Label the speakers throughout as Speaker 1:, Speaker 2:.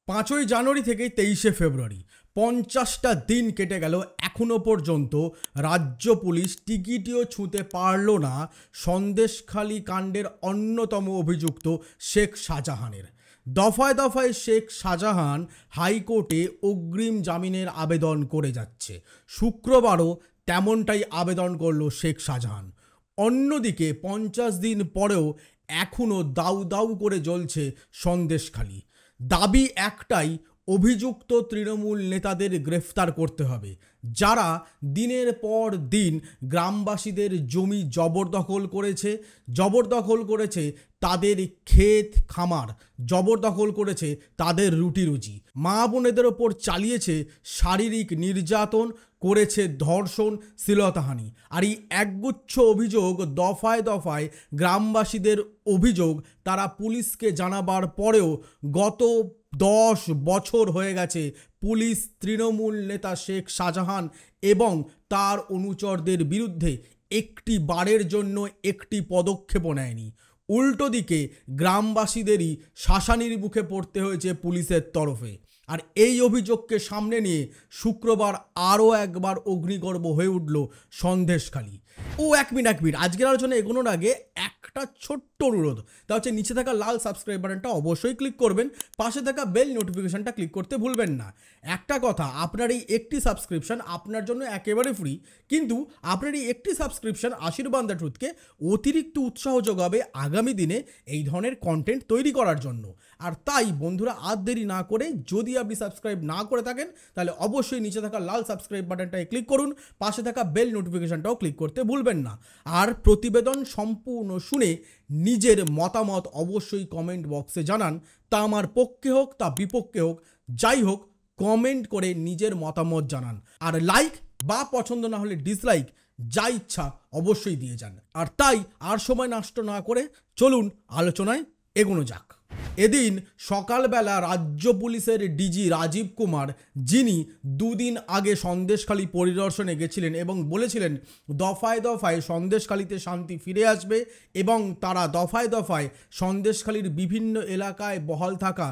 Speaker 1: 5ই জানুয়ারি থেকে 23শে ফেব্রুয়ারি 50টা দিন কেটে গেল, এখনো পর্যন্ত রাজ্য পুলিশ টিকিটিও ছুঁতে পারল না সন্দেশখালী কাণ্ডের অন্যতম অভিযুক্ত শেখ শাহজাহানের। দফায় দফায় শেখ শাহজাহান হাইকোর্টে অগ্রিম জামিনের আবেদন করে যাচ্ছে। শুক্রবারও তেমনটাই আবেদন করল শেখ শাহজাহান। অন্যদিকে 50 দিন পরেও এখনও দাউ দাউ করে জ্বলছে সন্দেশখালী। দাবি একটাই, অভিযুক্ত তৃণমূল নেতাদের গ্রেফতার করতে হবে, যারা দিনের পর দিন গ্রামবাসীদের জমি জবরদখল করেছে তাদের ক্ষেত খামার, জবরদখল করেছে তাদের রুটি রুজি, মা বোনেদের ওপর চালিয়েছে শারীরিক নির্যাতন, করেছে ধর্ষণ, শ্লীলতাহানি। আর এই একগুচ্ছ অভিযোগ দফায় দফায় গ্রামবাসীদের অভিযোগ তারা পুলিশকে জানাবার পরেও গত 10 বছর হয়ে গেছে পুলিশ তৃণমূল নেতা শেখ শাহজাহান এবং তার অনুচরদের বিরুদ্ধে একটি বারের জন্য একটি পদক্ষেপও নেয়নি। উল্টো দিকে গ্রামবাসীদেরই শাসানির মুখে পড়তে হয়েছে পুলিশের তরফে। আর এই অভিযোগকে সামনে নিয়ে শুক্রবার আরও একবার অগ্নিগর্ভ হয়ে উঠল সন্দেশখালী। এক মিনিট আজকের আলোচনা এগোনোর আগে একটা ছোট্ট অনুরোধ, তা হচ্ছে নিচে থাকা লাল সাবস্ক্রাইব বাটনটা অবশ্যই ক্লিক করবেন, পাশে থাকা বেল নোটিফিকেশনটা ক্লিক করতে ভুলবেন না। একটা কথা, আপনার এই একটি সাবস্ক্রিপশন আপনার জন্য একেবারে ফ্রি, কিন্তু আপনার এই একটি সাবস্ক্রিপশন আশীর্বাদ দ্য ট্রুথকে অতিরিক্ত উৎসাহ যোগাবে আগামী দিনে এই ধরনের কন্টেন্ট তৈরি করার জন্য। আর তাই বন্ধুরা, আর দেরি না করে যদি আপনি সাবস্ক্রাইব না করে থাকেন তাহলে অবশ্যই নিচে থাকা লাল সাবস্ক্রাইব বাটনটায় ক্লিক করুন, পাশে থাকা বেল নোটিফিকেশনটাও ক্লিক করতে ভুলবেন না। আর প্রতিবেদন সম্পূর্ণ শুনে নিজের মতামত অবশ্যই কমেন্ট বক্সে জানান, তা আমার পক্ষে হোক তা বিপক্ষে হোক, যাই হোক কমেন্ট করে নিজের মতামত জানান। আর লাইক বা পছন্দ না হলে ডিসলাইক যা ইচ্ছা অবশ্যই দিয়ে যান। আর তাই আর সময় নষ্ট না করে চলুন আলোচনায় এগোনো যাক। এদিন সকালবেলা রাজ্য পুলিশের ডিজি রাজীব কুমার, যিনি দুদিন আগে সন্দেশখালী পরিদর্শনে গেছিলেন এবং বলেছিলেন দফায় দফায় সন্দেশখালীতে শান্তি ফিরে আসবে এবং তারা দফায় দফায় সন্দেশখালীর বিভিন্ন এলাকায় বহাল থাকা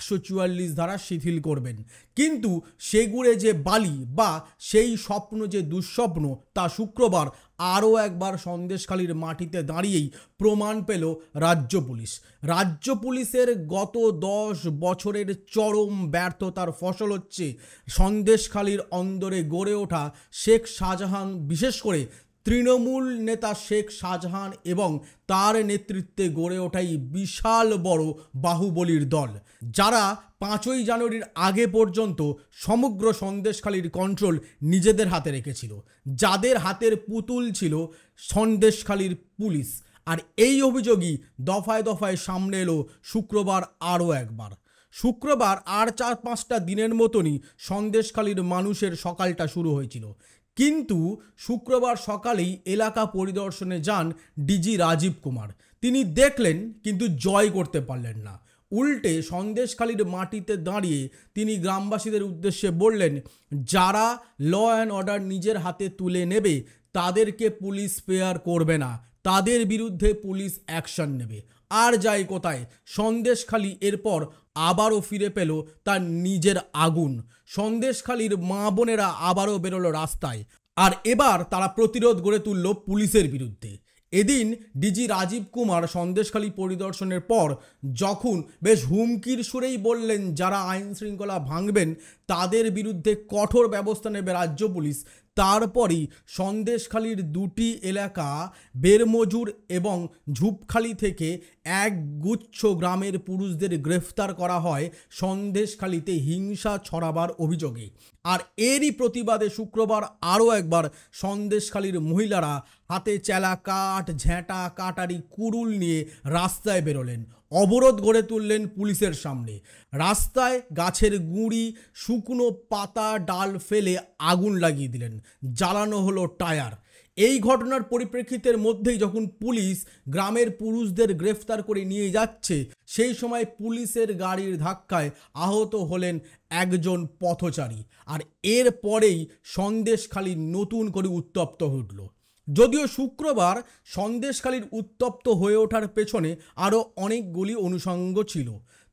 Speaker 1: 144 ধারা শিথিল করবেন, কিন্তু সেগুড়ে যে বালি বা সেই স্বপ্ন যে দুঃস্বপ্ন, তা শুক্রবার আরও একবার সন্দেশখালীর মাটিতে দাঁড়িয়েই প্রমাণ পেল রাজ্য পুলিশ। রাজ্য পুলিশের গত 10 বছরের চরম ব্যর্থতার ফসল হচ্ছে সন্দেশখালীর অন্দরে গড়ে ওঠা শেখ শাহজাহান, বিশেষ করে তৃণমূল নেতা শেখ শাহজাহান এবং তার নেতৃত্বে গড়ে ওঠাই বিশাল বড় বাহুবলীর দল, যারা 5ই জানুয়ারির আগে পর্যন্ত সমগ্র সন্দেশখালীর কন্ট্রোল নিজেদের হাতে রেখেছিল, যাদের হাতের পুতুল ছিল সন্দেশখালীর পুলিশ। আর এই অভিযোগই দফায় দফায় সামনে এলো শুক্রবার আরও একবার। শুক্রবার আর 4-5টা দিনের মতনই সন্দেশখালীর মানুষের সকালটা শুরু হয়েছিল, কিন্তু শুক্রবার সকালেই এলাকা পরিদর্শনে যান ডিজি রাজীব কুমার। তিনি দেখলেন কিন্তু জয় করতে পারলেন না। উল্টে সন্দেশখালীর মাটিতে দাঁড়িয়ে তিনি গ্রামবাসীদের উদ্দেশ্যে বললেন, যারা ল অ্যান্ড অর্ডার নিজের হাতে তুলে নেবে তাদেরকে পুলিশ স্পেয়ার করবে না, তাদের বিরুদ্ধে পুলিশ অ্যাকশন নেবে। আর যাই কোথায়, সন্দেশখালী এরপর আবারও ফিরে পেল তার নিজের আগুন। সন্দেশখালীর মা বোনেরা আবারও বেরোলো রাস্তায়, আর এবার তারা প্রতিরোধ গড়ে তুলল পুলিশের বিরুদ্ধে। এদিন ডিজি রাজীব কুমার সন্দেশখালী পরিদর্শনের পর যখন বেশ হুমকির সুরেই বললেন, যারা আইন শৃঙ্খলা ভাঙবেন তাদের বিরুদ্ধে কঠোর ব্যবস্থা নেবে রাজ্য পুলিশ, তারপরই সন্দেশখালীর 2টি এলাকা বেরমজুর এবং ঝুপখালী থেকে একগুচ্ছ গ্রামের পুরুষদের গ্রেফতার করা হয় সন্দেশখালীতে হিংসা ছড়াবার অভিযোগে। আর এরই প্রতিবাদে শুক্রবার আরও একবার সন্দেশখালীর মহিলারা হাতে চেলা কাঠ, ঝেঁটা, কাটারি, কুড়ুল নিয়ে রাস্তায় বেরোলেন, অবরোধ গড়ে তুললেন পুলিশের সামনে। রাস্তায় গাছের গুঁড়ি, শুকনো পাতা, ডাল ফেলে আগুন লাগিয়ে দিলেন, জ্বালানো হলো টায়ার। এই ঘটনার পরিপ্রেক্ষিতের মধ্যেই যখন পুলিশ গ্রামের পুরুষদের গ্রেফতার করে নিয়ে যাচ্ছে, সেই সময় পুলিশের গাড়ির ধাক্কায় আহত হলেন একজন পথচারী। আর এর পরেই সন্দেশখালী নতুন করে উত্তপ্ত হয়ে উঠল। যদিও শুক্রবার সন্দেশখালীর উত্তপ্ত হয়ে ওঠার পেছনে আরও অনেকগুলি অনুষঙ্গ ছিল,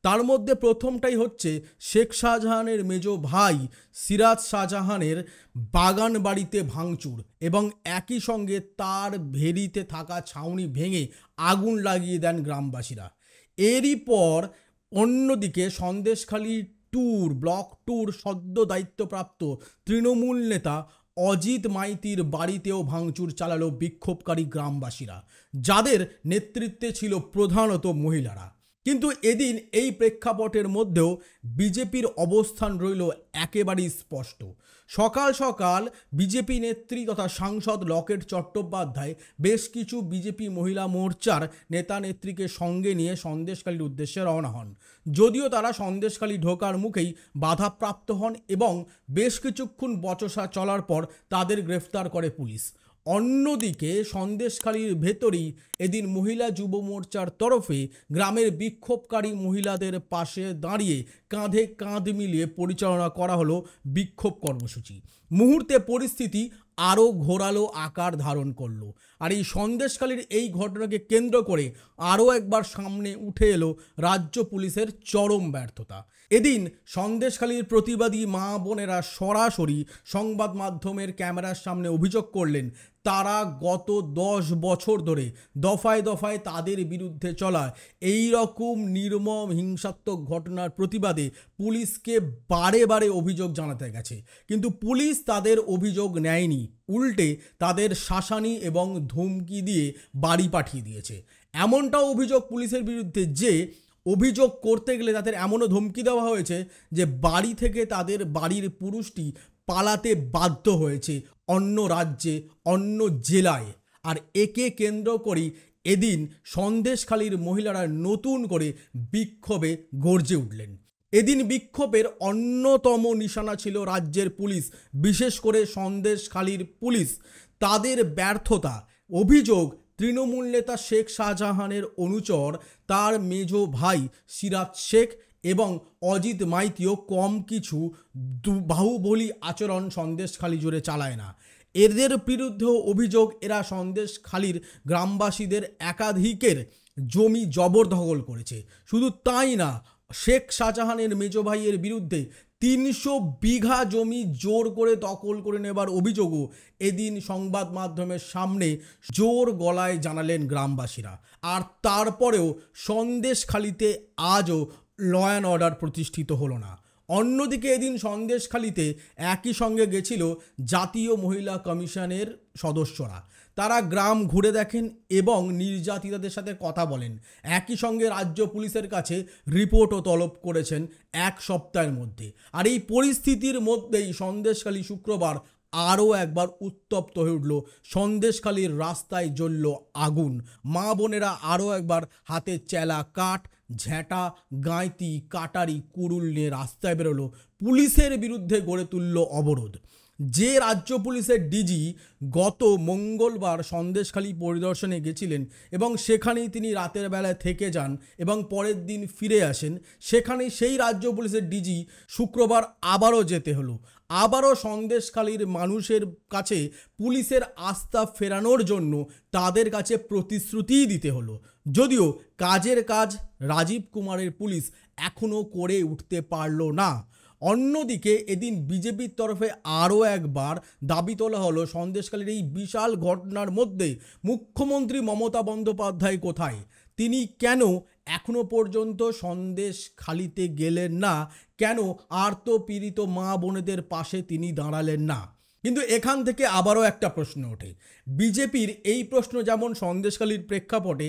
Speaker 1: তার মধ্যে প্রথমটাই হচ্ছে শেখ শাহজাহানের মেজ ভাই সিরাজ শাহজাহানের বাগান বাড়িতে ভাঙচুর এবং একই সঙ্গে তার ভেরিতে থাকা ছাউনি ভেঙে আগুন লাগিয়ে দেন গ্রামবাসীরা। এরই পর অন্যদিকে সন্দেশখালী ব্লক টুর সদ্য দায়িত্বপ্রাপ্ত তৃণমূল নেতা অজিত মাইতির বাড়িতেও ভাঙচুর চালালো বিক্ষোভকারী গ্রামবাসীরা, যাদের নেতৃত্বে ছিল প্রধানত মহিলারা। কিন্তু এদিন এই প্রেক্ষাপটের মধ্যেও বিজেপির অবস্থান রইল একেবারেই স্পষ্ট। সকাল সকাল বিজেপি নেত্রী তথা সাংসদ লকেট চট্টোপাধ্যায় বেশ কিছু বিজেপি মহিলা মোর্চার নেতা নেত্রীকে সঙ্গে নিয়ে সন্দেশখালীর উদ্দেশ্যে রওনা হন। যদিও তারা সন্দেশখালী ঢোকার মুখেই বাধাপ্রাপ্ত হন এবং বেশ কিছুক্ষণ বচসা চলার পর তাদের গ্রেফতার করে পুলিশ। অন্যদিকে সন্দেশখালীর ভেতরেই এদিন মহিলা যুব মোর্চার তরফে গ্রামের বিক্ষোভকারী মহিলাদের পাশে দাঁড়িয়ে কাঁধে কাঁধ মিলিয়ে পরিচালনা করা হলো বিক্ষোভ কর্মসূচি। মুহূর্তে পরিস্থিতি আরও ঘোরালো আকার ধারণ করলো। আর এই সন্দেশখালীর এই ঘটনাকে কেন্দ্র করে আরও একবার সামনে উঠে এলো রাজ্য পুলিশের চরম ব্যর্থতা। এদিন সন্দেশখালীর প্রতিবাদী মা বোনেরা সরাসরি সংবাদ মাধ্যমের ক্যামেরার সামনে অভিযোগ করলেন তারা গত 10 বছর ধরে দফায় দফায় তাদের বিরুদ্ধে চলা এই রকম নির্মম হিংসাত্মক ঘটনার প্রতিবাদে পুলিশকে বারে বারে অভিযোগ জানাতে গেছে, কিন্তু পুলিশ তাদের অভিযোগ নেয়নি, উল্টে তাদের শাসানি এবং ধমকি দিয়ে বাড়ি পাঠিয়ে দিয়েছে। এমনটাও অভিযোগ পুলিশের বিরুদ্ধে যে অভিযোগ করতে গেলে তাদের এমনও ধমকি দেওয়া হয়েছে যে বাড়ি থেকে তাদের বাড়ির পুরুষটি পালাতে বাধ্য হয়েছে অন্য রাজ্যে, অন্য জেলায়। আর একে কেন্দ্র করেই এদিন সন্দেশখালীর মহিলারা নতুন করে বিক্ষোভে গর্জে উঠলেন। এদিন বিক্ষোভের অন্যতম নিশানা ছিল রাজ্যের পুলিশ, বিশেষ করে সন্দেশখালীর পুলিশ। তাদের ব্যর্থতা, অভিযোগ তৃণমূল নেতা শেখ শাহজাহানের অনুচর তার মেজ ভাই সিরাজ শেখ এবং অজিত মাইতিও কম কিছু বাহুবলী আচরণ সন্দেশখালী জুড়ে চালায় না। এদের বিরুদ্ধেও অভিযোগ এরা সন্দেশখালীর গ্রামবাসীদের একাধিকের জমি জবরদখল করেছে। শুধু তাই না, শেখ শাহজাহানের মেজ ভাইয়ের বিরুদ্ধে 300 বিঘা জমি জোর করে দখল করে নেবার অভিযোগও এদিন সংবাদ মাধ্যমের সামনে জোর গলায় জানালেন গ্রামবাসীরা। আর তারপরেও সন্দেশখালীতে আজও ল অ্যান্ড অর্ডার প্রতিষ্ঠিত হলো না। অন্যদিকে এদিন সন্দেশখালীতে একই সঙ্গে গেছিল জাতীয় মহিলা কমিশনের সদস্যরা। তারা গ্রাম ঘুরে দেখেন এবং নির্যাতিতাদের সাথে কথা বলেন। একই সঙ্গে রাজ্য পুলিশের কাছে রিপোর্টও তলব করেছেন 1 সপ্তাহের মধ্যে। আর এই পরিস্থিতির মধ্যেই সন্দেশখালী শুক্রবার আরও একবার উত্তপ্ত হয়ে উঠল। সন্দেশখালীর রাস্তায় জ্বলল আগুন। মা বোনেরা আরও একবার হাতে চেলা কাঠ, ঝ্যাঁটা, গাঁইতি, কাটারি, কুড়ুল নিয়ে রাস্তায় বেরোলো। পুলিশের বিরুদ্ধে গড়ে তুলল অবরোধ। যে রাজ্য পুলিশের ডিজি গত মঙ্গলবার সন্দেশখালী পরিদর্শনে গেছিলেন এবং সেখানেই তিনি রাতের বেলায় থেকে যান এবং পরের দিন ফিরে আসেন, সেখানেই সেই রাজ্য পুলিশের ডিজি শুক্রবার আবারও যেতে হলো। আবারও সন্দেশখালীর মানুষের কাছে পুলিশের আস্থা ফেরানোর জন্য তাদের কাছে প্রতিশ্রুতিই দিতে হলো। যদিও কাজের কাজ রাজীব কুমারের পুলিশ এখনও করে উঠতে পারল না। অন্যদিকে এদিন বিজেপির তরফে আরও একবার দাবি তোলা হলো সন্দেশখালীর এই বিশাল ঘটনার মধ্যে মুখ্যমন্ত্রী মমতা বন্দ্যোপাধ্যায় কোথায়? তিনি কেন এখনো পর্যন্ত সন্দেশখালীতে গেলেন না? কেন আর্তপীড়িত মা বোনেদের পাশে তিনি দাঁড়ালেন না? কিন্তু এখান থেকে আবারও একটা প্রশ্ন ওঠে। বিজেপির এই প্রশ্ন যেমন সন্দেশখালীর প্রেক্ষাপটে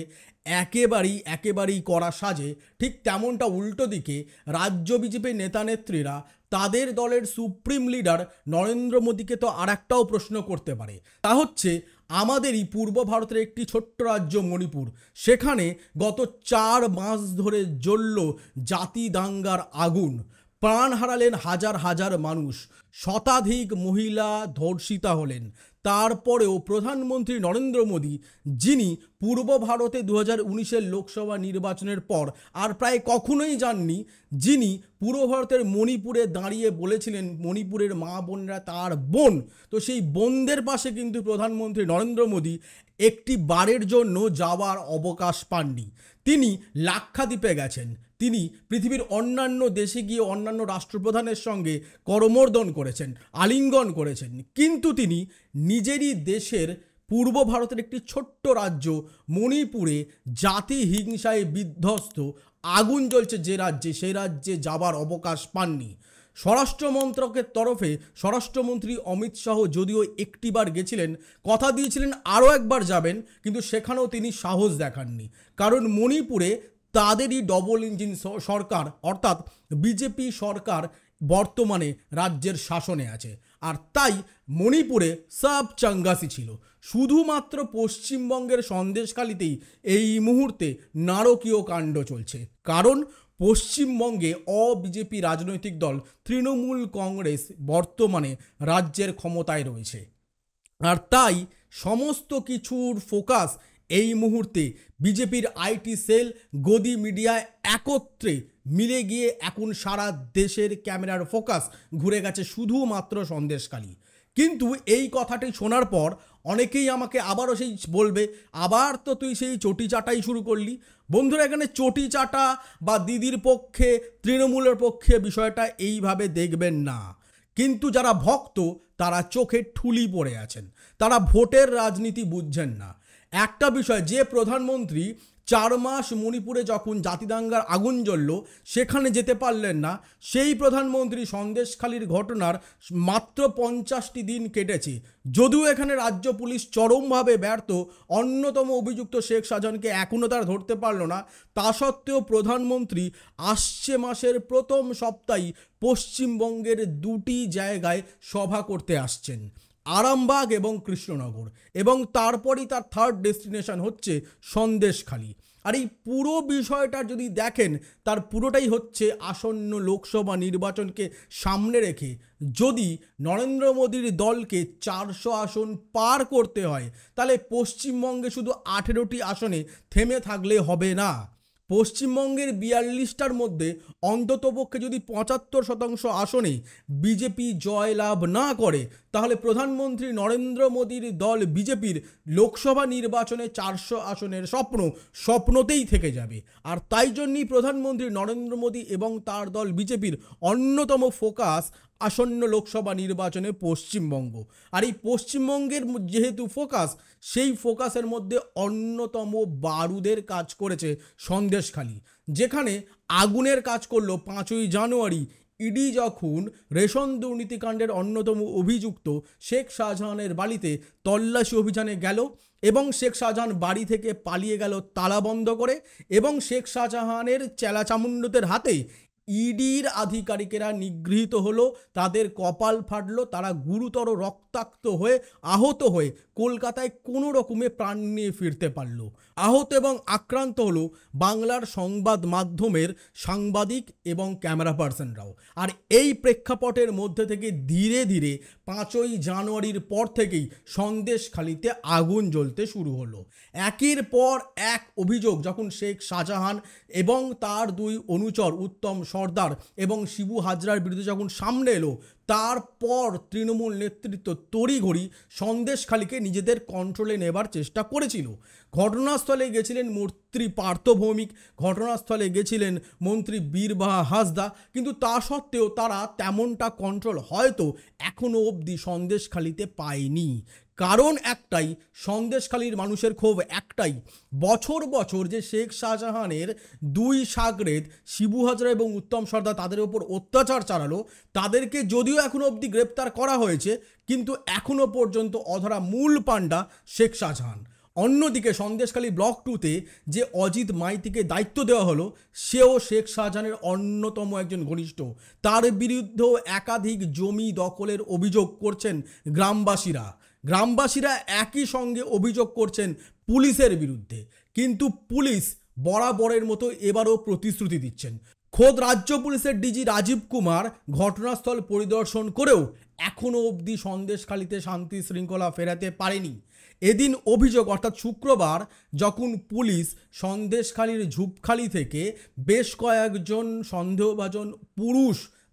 Speaker 1: একেবারেই করা সাজে, ঠিক তেমনটা উল্টো দিকে রাজ্য বিজেপির নেতানেত্রীরা তাদের দলের সুপ্রিম লিডার নরেন্দ্র মোদীকে তো আর একটাও প্রশ্ন করতে পারে। তা হচ্ছে আমাদেরই পূর্ব ভারতের একটি ছোট্ট রাজ্য মণিপুর, সেখানে গত 4 মাস ধরে জ্বলল জাতি দাঙ্গার আগুন। প্রাণ হারালেন হাজার হাজার মানুষ, শতাধিক মহিলা ধর্ষিতা হলেন। তারপরেও প্রধানমন্ত্রী নরেন্দ্র মোদী, যিনি পূর্ব ভারতে 2019-এর লোকসভা নির্বাচনের পর আর প্রায় কখনোই যাননি, যিনি পূর্ব ভারতের মণিপুরে দাঁড়িয়ে বলেছিলেন মণিপুরের মা বোনরা তার বোন, তো সেই বোনদের পাশে কিন্তু প্রধানমন্ত্রী নরেন্দ্র মোদী একটি বারের জন্য যাওয়ার অবকাশ পাননি। তিনি লাক্ষাদ্বীপে গেছেন, তিনি পৃথিবীর অন্যান্য দেশে গিয়ে অন্যান্য রাষ্ট্রপ্রধানের সঙ্গে করমর্দন করেছেন, আলিঙ্গন করেছেন, কিন্তু তিনি নিজেরই দেশের পূর্ব ভারতের একটি ছোট্ট রাজ্য মণিপুরে জাতি হিংসায় বিধ্বস্ত, আগুন জ্বলছে যে রাজ্যে, সেই রাজ্যে যাবার অবকাশ পাননি। স্বরাষ্ট্র মন্ত্রকের তরফে স্বরাষ্ট্রমন্ত্রী অমিত শাহ যদিও একটিবার গেছিলেন, কথা দিয়েছিলেন আরও একবার যাবেন, কিন্তু সেখানেও তিনি সাহস দেখাননি। কারণ মণিপুরে তাদেরই ডবল ইঞ্জিন সরকার অর্থাৎ বিজেপি সরকার বর্তমানে রাজ্যের শাসনে আছে, আর তাই মণিপুরে সব চাঙ্গাসি ছিল। শুধুমাত্র পশ্চিমবঙ্গের সন্দেশখালিতেই এই মুহূর্তে নারকীয় কাণ্ড চলছে, কারণ পশ্চিমবঙ্গে বিজেপি রাজনৈতিক দল তৃণমূল কংগ্রেস বর্তমানে রাজ্যের ক্ষমতায় রয়েছে, আর তাই সমস্ত কিছুর ফোকাস এই মুহূর্তে বিজেপির আইটি সেল, গদি মিডিয়া একত্রে মিলে গিয়ে এখন সারা দেশের ক্যামেরার ফোকাস ঘুরে গেছে শুধুমাত্র সন্দেশখালি। কিন্তু এই কথাটি শোনার পর অনেকেই আমাকে আবারও সেই বলবে, আবার তো তুই সেই চটি চাটাই শুরু করলি। বন্ধুরা, এখানে চটি চাটা বা দিদির পক্ষে তৃণমূলের পক্ষে বিষয়টা এইভাবে দেখবেন না। কিন্তু যারা ভক্ত তারা চোখে ঠুলি পড়ে আছেন, তারা ভোটের রাজনীতি বুঝছেন না। একটা বিষয়, যে প্রধানমন্ত্রী 4 মাস মণিপুরে যখন জাতিদাঙ্গার আগুন জ্বলল সেখানে যেতে পারলেন না, সেই প্রধানমন্ত্রী সন্দেশখালির ঘটনার মাত্র 50টি দিন কেটেছে, যদিও এখানে রাজ্য পুলিশ চরমভাবে ব্যর্থ, অন্যতম অভিযুক্ত শেখ শাহজাহানকে এখনও তারা ধরতে পারল না, তা সত্ত্বেও প্রধানমন্ত্রী আসছে মাসের প্রথম সপ্তাহে পশ্চিমবঙ্গের 2টি জায়গায় সভা করতে আসছেন, আরামবাগ এবং কৃষ্ণনগর, এবং তারপরই তার থার্ড ডেস্টিনেশন হচ্ছে সন্দেশখালি। আর এই পুরো বিষয়টা যদি দেখেন, তার পুরোটাই হচ্ছে আসন্ন লোকসভা নির্বাচনকে সামনে রেখে যদি নরেন্দ্র মোদীর দলকে 400 আসন পার করতে হয়, তাহলে পশ্চিমবঙ্গে শুধু 18টি আসনে থেমে থাকলে হবে না। পশ্চিমবঙ্গের 42টার মধ্যে অন্ততপক্ষে যদি 75% আসনে বিজেপি জয়লাভ না করে, তাহলে প্রধানমন্ত্রী নরেন্দ্র মোদীর দল বিজেপির লোকসভা নির্বাচনে 400 আসনের স্বপ্নতেই থেকে যাবে। আর তাই জন্যই প্রধানমন্ত্রী নরেন্দ্র মোদী এবং তার দল বিজেপির অন্যতম ফোকাস আসন্ন লোকসভা নির্বাচনে পশ্চিমবঙ্গ। আর এই পশ্চিমবঙ্গের যেহেতু ফোকাস, সেই ফোকাসের মধ্যে অন্যতম বারুদের কাজ করেছে সন্দেশখালি, যেখানে আগুনের কাজ করলো 5ই জানুয়ারি ইডি যখন রেশন দুর্নীতিকাণ্ডের অন্যতম অভিযুক্ত শেখ শাহজাহানের বাড়িতে তল্লাশি অভিযানে গেল, এবং শেখ শাহজাহান বাড়ি থেকে পালিয়ে গেল তালা বন্ধ করে, এবং শেখ শাহজাহানের চেলাচামুণ্ডদের হাতে ইডির আধিকারিকেরা নিগৃহীত হলো, তাদের কপাল ফাটলো, তারা গুরুতর রক্তাক্ত হয়ে আহত হয়ে কলকাতায় কোনো রকমে প্রাণ নিয়ে ফিরতে পারল। আহত এবং আক্রান্ত হলো বাংলার সংবাদ মাধ্যমের সাংবাদিক এবং ক্যামেরা পার্সনরাও। আর এই প্রেক্ষাপটের মধ্যে থেকে ধীরে ধীরে 5ই জানুয়ারির পর থেকেই সন্দেশখালিতে আগুন জ্বলতে শুরু হলো। একের পর এক অভিযোগ যখন শেখ শাহজাহান এবং তার 2 অনুচর উত্তম সর্দার এবং শিবু হাজরার বিরুদ্ধে যখন সামনে এলো, তারপর তৃণমূল নেতৃত্ব তড়িঘড়ি সন্দেশখালিকে নিজেদের কন্ট্রোলে নেবার চেষ্টা করেছিল। ঘটনাস্থলে গেছিলেন মন্ত্রী পার্থ ভৌমিক, ঘটনাস্থলে গেছিলেন মন্ত্রী বীরবাহা হাসদা, কিন্তু তা সত্ত্বেও তারা তেমনটা কন্ট্রোল হয়তো এখনও অবধি সন্দেশখালিতে পায়নি। কারণ একটাই, সন্দেশখালির মানুষের ক্ষোভ একটাই, বছর বছর যে শেখ শাহজাহানের 2 শাগরেদ শিবু হাজরা এবং উত্তম সর্দার তাদের ওপর অত্যাচার চালালো, তাদেরকে যদিও এখনও অবধি গ্রেপ্তার করা হয়েছে, কিন্তু এখনও পর্যন্ত অধরা মূল পাণ্ডা শেখ শাহজাহান। অন্যদিকে সন্দেশখালি ব্লক 2তে যে অজিত মাইতিকে দায়িত্ব দেওয়া হলো, সেও শেখ শাহজাহানের অন্যতম একজন ঘনিষ্ঠ, তার বিরুদ্ধেও একাধিক জমি দখলের অভিযোগ করছেন গ্রামবাসীরা একই সঙ্গে অভিযোগ করছেন পুলিশের বিরুদ্ধে, কিন্তু পুলিশ বরাবরের মতো এবারও প্রতিশ্রুতি দিচ্ছেন। খোদ রাজ্য পুলিশের ডিজি রাজীব কুমার ঘটনাস্থল পরিদর্শন করেও এখনও অবধি সন্দেশখালিতে শান্তি শৃঙ্খলা ফেরাতে পারেনি। এদিন অভিযোগ, অর্থাৎ শুক্রবার, যখন পুলিশ সন্দেশখালির ঝুপখালি থেকে বেশ কয়েকজন সন্দেহভাজন পুরুষ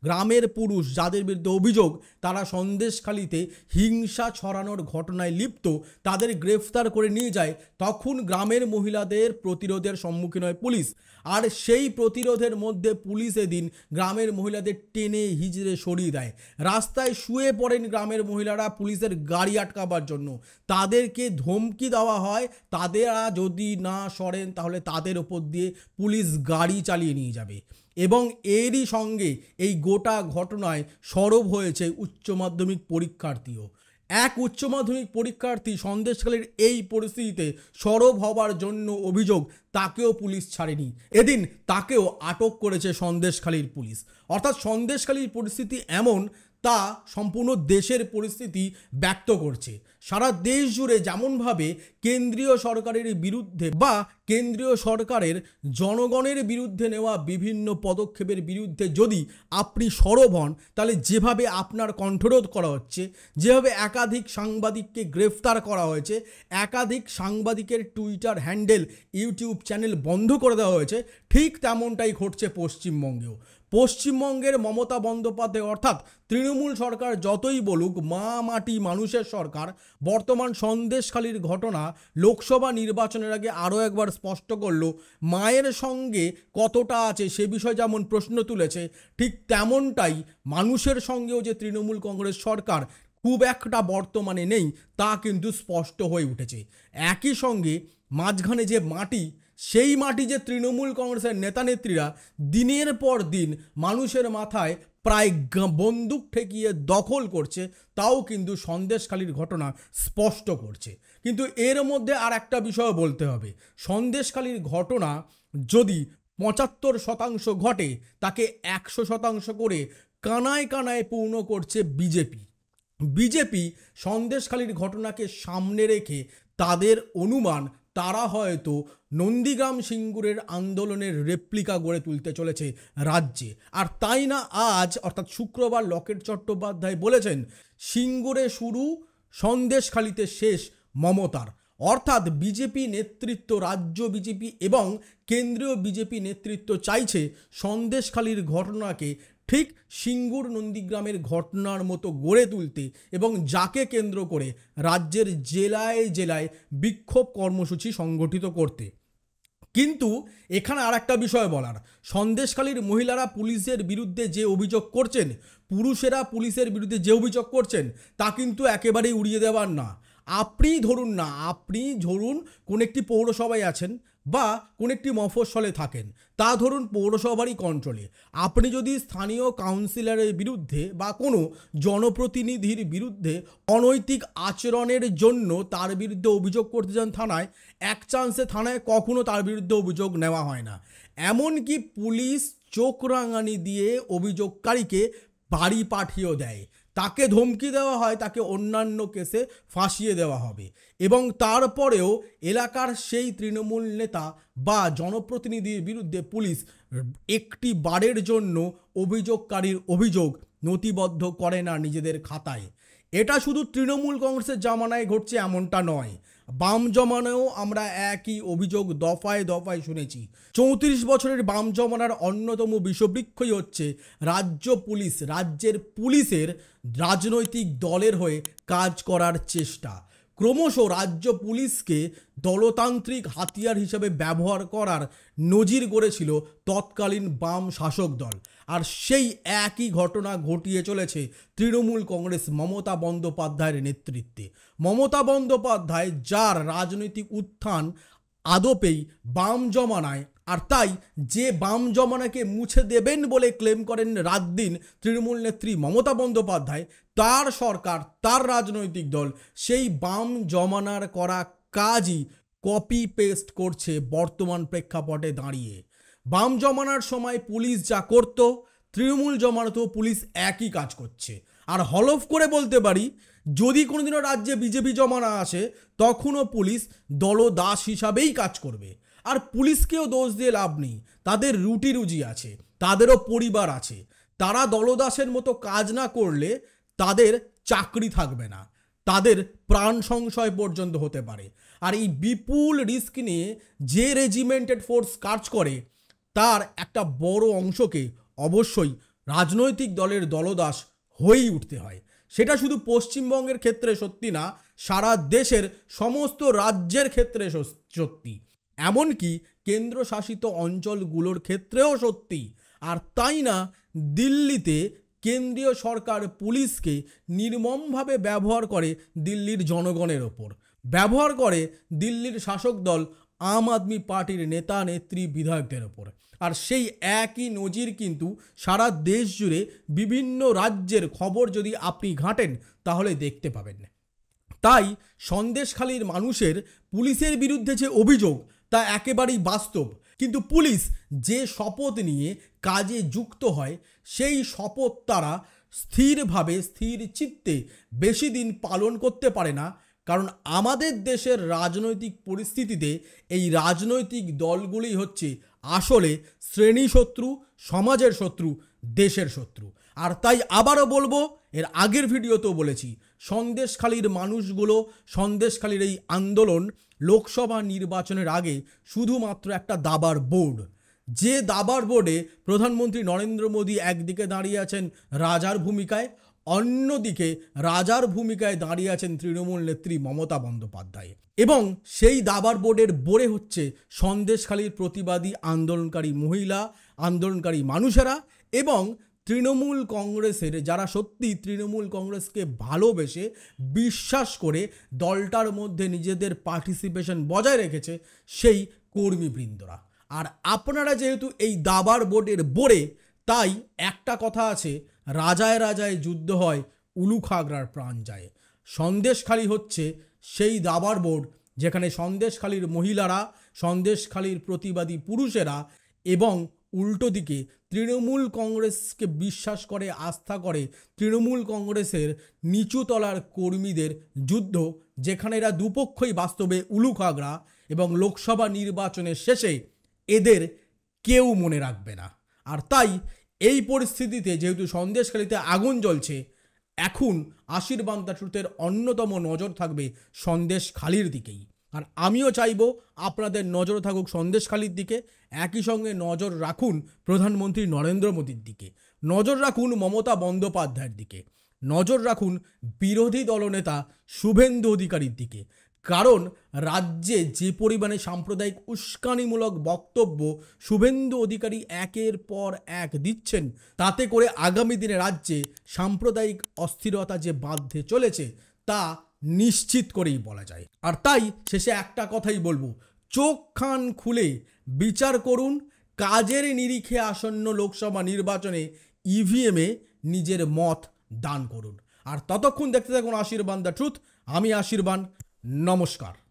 Speaker 1: গ্রামের পুরুষ যাদের বিরুদ্ধে অভিযোগ তারা সন্দেশখালিতে হিংসা ছড়ানোর ঘটনায় লিপ্ত, তাদের গ্রেফতার করে নিয়ে যায়, তখন গ্রামের মহিলাদের প্রতিরোধের সম্মুখীন হয় পুলিশ। আর সেই প্রতিরোধের মধ্যে পুলিশ এদিন গ্রামের মহিলাদের টেনে হিজড়ে সরিয়ে দেয়। রাস্তায় শুয়ে পড়েন গ্রামের মহিলারা পুলিশের গাড়ি আটকাবার জন্য। তাদেরকে ধমকি দেওয়া হয়, তাদেরা যদি না সরেন তাহলে তাদের ওপর দিয়ে পুলিশ গাড়ি চালিয়ে নিয়ে যাবে। এবং এরই সঙ্গে এই গোটা ঘটনায় সরব হয়েছে উচ্চ মাধ্যমিক পরীক্ষার্থীও। এক উচ্চ মাধ্যমিক পরীক্ষার্থী সন্দেশখালীর এই পরিস্থিতিতে সরব হবার জন্য অভিযোগ, তাকেও পুলিশ ছাড়েনি। এদিন তাকেও আটক করেছে সন্দেশখালীর পুলিশ। অর্থাৎ সন্দেশখালীর পরিস্থিতি এমন, তা সম্পূর্ণ দেশের পরিস্থিতি ব্যক্ত করছে। সারা দেশ জুড়ে যেমনভাবে কেন্দ্রীয় সরকারের বিরুদ্ধে বা কেন্দ্রীয় সরকারের জনগণের বিরুদ্ধে নেওয়া বিভিন্ন পদক্ষেপের বিরুদ্ধে যদি আপনি সরব হন, তাহলে যেভাবে আপনার কণ্ঠরোধ করা হচ্ছে, যেভাবে একাধিক সাংবাদিককে গ্রেফতার করা হয়েছে, একাধিক সাংবাদিকের টুইটার হ্যান্ডেল, ইউটিউব চ্যানেল বন্ধ করে দেওয়া হয়েছে, ঠিক তেমনটাই ঘটছে পশ্চিমবঙ্গেও। পশ্চিমবঙ্গের মমতা বন্দ্যোপাধ্যায় অর্থাৎ তৃণমূল সরকার যতই বলুক মা মাটি মানুষের সরকার, বর্তমান সন্দেশখালীর ঘটনা লোকসভা নির্বাচনের আগে আরও একবার স্পষ্ট করলো মায়ের সঙ্গে কতটা আছে সে বিষয়ে যেমন প্রশ্ন তুলেছে, ঠিক তেমনটাই মানুষের সঙ্গেও যে তৃণমূল কংগ্রেস সরকার খুব একটা বর্তমানে নেই তা কিন্তু স্পষ্ট হয়ে উঠেছে। একই সঙ্গে মাঝখানে যে মাটি, সেই মাটি যে তৃণমূল কংগ্রেসের নেতানেত্রীরা দিনের পর দিন মানুষের মাথায় প্রায় বন্দুক ঠেকিয়ে দখল করছে, তাও কিন্তু সন্দেশখালীর ঘটনা স্পষ্ট করছে। কিন্তু এর মধ্যে আর একটা বিষয় বলতে হবে, সন্দেশখালীর ঘটনা যদি 75% ঘটে, তাকে 100% করে কানায় কানায় পূর্ণ করছে বিজেপি। বিজেপি সন্দেশখালীর ঘটনাকে সামনে রেখে তাদের অনুমান তারা হয়তো নন্দীগ্রাম সিঙ্গুরের আন্দোলনের রেপ্লিকা গড়ে তুলতে চলেছে রাজ্যে। আর তাই না আজ অর্থাৎ শুক্রবার লকেট চট্টোপাধ্যায় বলেছেন সিঙ্গুরে শুরু, সন্দেশখালীতে শেষ মমতার। অর্থাৎ বিজেপি নেতৃত্ব, রাজ্য বিজেপি এবং কেন্দ্রীয় বিজেপি নেতৃত্ব চাইছে সন্দেশখালীর ঘটনাকে ঠিক সিঙ্গুর নন্দীগ্রামের ঘটনার মতো গড়ে তুলতে এবং যাকে কেন্দ্র করে রাজ্যের জেলায় জেলায় বিক্ষোভ কর্মসূচি সংগঠিত করতে। কিন্তু এখানে আর একটা বিষয় বলার, সন্দেশখালীর মহিলারা পুলিশের বিরুদ্ধে যে অভিযোগ করছেন, পুরুষেরা পুলিশের বিরুদ্ধে যে অভিযোগ করছেন, তা কিন্তু একেবারেই উড়িয়ে দেওয়ার না। আপনি ধরুন কোন একটি পৌরসভায় আছেন বা কোন একটি মফস্বলে থাকেন, তা ধরুন পৌরসভারই কন্ট্রোলে। আপনি যদি স্থানীয় কাউন্সিলরের বিরুদ্ধে বা কোনো জনপ্রতিনিধির বিরুদ্ধে অনৈতিক আচরণের জন্য তার বিরুদ্ধে অভিযোগ করতে যান থানায়, এক চান্সে থানায় কখনো তার বিরুদ্ধে অভিযোগ নেওয়া হয় না। এমনকি পুলিশ চোখ রাঙানি দিয়ে অভিযোগকারীকে বাড়ি পাঠিয়েও দেয়, তাকে ধমকি দেওয়া হয়, তাকে অন্যান্য কেসে ফাঁসিয়ে দেওয়া হবে। এবং তারপরেও এলাকার সেই তৃণমূল নেতা বা জনপ্রতিনিধির বিরুদ্ধে পুলিশ একটি বারের জন্য অভিযোগকারীর অভিযোগ নথিবদ্ধ করে না নিজেদের খাতায়। এটা শুধু তৃণমূল কংগ্রেসের জামানায় ঘটছে এমনটা নয়, বাম জমানায়ও আমরা একই অভিযোগ দফায় দফায় শুনেছি। 34 বছরের বাম জমানার অন্যতম বিষবৃক্ষই হচ্ছে রাজ্য পুলিশ, রাজ্যের পুলিশের রাজনৈতিক দলের হয়ে কাজ করার চেষ্টা। ক্রমশ রাজ্য পুলিশকে দলতান্ত্রিক হাতিয়ার হিসেবে ব্যবহার করার নজির গড়েছিল তৎকালীন বাম শাসক দল। আর সেই একই ঘটনা ঘটিয়ে চলেছে তৃণমূল কংগ্রেস মমতা বন্দ্যোপাধ্যায়ের নেতৃত্বে। মমতা বন্দ্যোপাধ্যায় যার রাজনৈতিক উত্থান আদপেই বাম জমানায়, আর তাই যে বাম জমানাকে মুছে দেবেন বলে ক্লেম করেন রাত দিন তৃণমূল নেত্রী মমতা বন্দ্যোপাধ্যায়, তার সরকার, তার রাজনৈতিক দল সেই বাম জমানার করা কাজই কপি পেস্ট করছে বর্তমান প্রেক্ষাপটে দাঁড়িয়ে। বাম জমানার সময় পুলিশ যা করত, তৃণমূল জমানাতেও পুলিশ একই কাজ করছে। আর হলফ করে বলতে পারি, যদি কোনোদিনও রাজ্যে বিজেপি জমানা আসে, তখনও পুলিশ দলদাস হিসাবেই কাজ করবে। আর পুলিশকেও দোষ দিয়ে লাভ নেই, তাদের রুটি রুজি আছে, তাদেরও পরিবার আছে। তারা দলদাসের মতো কাজ না করলে তাদের চাকরি থাকবে না, তাদের প্রাণ সংশয় পর্যন্ত হতে পারে। আর এই বিপুল রিস্ক নিয়ে যে রেজিমেন্টেড ফোর্স কাজ করে, তার একটা বড় অংশকে অবশ্যই রাজনৈতিক দলের দলদাস হয়েই উঠতে হয়। সেটা শুধু পশ্চিমবঙ্গের ক্ষেত্রে সত্যি না, সারা দেশের সমস্ত রাজ্যের ক্ষেত্রে সত্যি, এমনকি কেন্দ্রশাসিত অঞ্চলগুলোর ক্ষেত্রেও সত্যি। আর তাই না, দিল্লিতে কেন্দ্রীয় সরকার পুলিশকে নির্মমভাবে ব্যবহার করে দিল্লির জনগণের ওপর, ব্যবহার করে দিল্লির শাসক দল আম আদমি পার্টির নেতা নেত্রী বিধায়কদের ওপর। আর সেই একই নজির কিন্তু সারা দেশ জুড়ে বিভিন্ন রাজ্যের খবর যদি আপনি ঘাঁটেন তাহলে দেখতে পাবেন। তাই সন্দেশখালীর মানুষের পুলিশের বিরুদ্ধে যে অভিযোগ তা একেবারেই বাস্তব, কিন্তু পুলিশ যে শপথ নিয়ে কাজে যুক্ত হয় সেই শপথ তারা স্থিরভাবে স্থির চিত্তে বেশি দিন পালন করতে পারে না। কারণ আমাদের দেশের রাজনৈতিক পরিস্থিতিতে এই রাজনৈতিক দলগুলি হচ্ছে আসলে শ্রেণী শত্রু, সমাজের শত্রু, দেশের শত্রু। আর তাই আবারও বলবো, এর আগের ভিডিওতেও বলেছি, সন্দেশখালীর মানুষগুলো, সন্দেশখালীর এই আন্দোলন লোকসভা নির্বাচনের আগে শুধুমাত্র একটা দাবার বোর্ড। যে দাবার বোর্ডে প্রধানমন্ত্রী নরেন্দ্র মোদী একদিকে দাঁড়িয়ে আছেন রাজার ভূমিকায়, অন্যদিকে রাজার ভূমিকায় দাঁড়িয়ে আছেন তৃণমূল নেত্রী মমতা বন্দ্যোপাধ্যায়। এবং সেই দাবার বোর্ডের বোর্ডে হচ্ছে সন্দেশখালীর প্রতিবাদী আন্দোলনকারী মহিলা, আন্দোলনকারী মানুষেরা এবং তৃণমূল কংগ্রেসের যারা সত্যি তৃণমূল কংগ্রেসকে ভালোবেসে বিশ্বাস করে দলটার মধ্যে নিজেদের পার্টিসিপেশন বজায় রেখেছে সেই কর্মীবৃন্দরা। আর আপনারা যেহেতু এই দাবার বোর্ডের বোর্ডে, তাই একটা কথা আছে, রাজায় রাজায় যুদ্ধ হয়, উলুখাগড়ার প্রাণ যায়। সন্দেশখালী হচ্ছে সেই দাবার বোর্ড যেখানে সন্দেশখালীর মহিলারা, সন্দেশখালীর প্রতিবাদী পুরুষেরা এবং উল্টো দিকে তৃণমূল কংগ্রেসকে বিশ্বাস করে, আস্থা করে তৃণমূল কংগ্রেসের নিচুতলার কর্মীদের যুদ্ধ, যেখানে এরা দুপক্ষই বাস্তবে উলুখাগড়া এবং লোকসভা নির্বাচনের শেষে এদের কেউ মনে রাখবে না। আর তাই এই পরিস্থিতিতে যেহেতু সন্দেশখালীতে আগুন জ্বলছে, এখন আশীর্বাদ দ্য ট্রুথের অন্যতম নজর থাকবে সন্দেশখালীর দিকেই। আর আমিও চাইবো আপনাদের নজর থাকুক সন্দেশখালীর দিকে, একই সঙ্গে নজর রাখুন প্রধানমন্ত্রী নরেন্দ্র মোদীর দিকে, নজর রাখুন মমতা বন্দ্যোপাধ্যায়ের দিকে, নজর রাখুন বিরোধী দলনেতা শুভেন্দু অধিকারীর দিকে। কারণ রাজ্যে যে পরিমাণে সাম্প্রদায়িক উস্কানিমূলক বক্তব্য শুভেন্দু অধিকারী একের পর এক দিচ্ছেন, তাতে করে আগামী দিনে রাজ্যে সাম্প্রদায়িক অস্থিরতা যে বাঁধতে চলেছে তা নিশ্চিত করেই বলা যায়। আর তাই শেষে একটা কথাই বলবো, চোখ কান খুলে বিচার করুন, কাজের নিরিখে আসন্ন লোকসভা নির্বাচনে ইভিএমে নিজের মত দান করুন। আর ততক্ষণ দেখতে থাকুন আশীর্বাদ দ্য ট্রুথ। আমি আশীর্বাদ, নমস্কার।